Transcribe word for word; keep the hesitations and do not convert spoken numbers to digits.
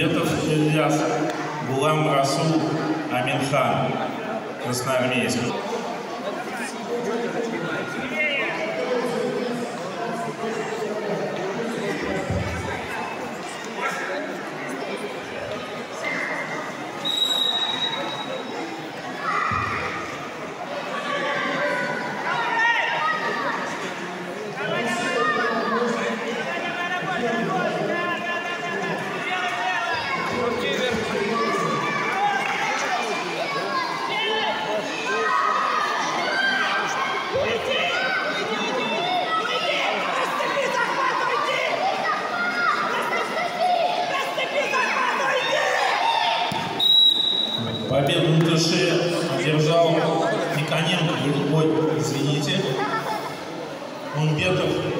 Умбетов Ильяс, Гулам Расул Аминхан, красноармейский. Победу в душе одержал Никоненко, голубой, извините, Умбетов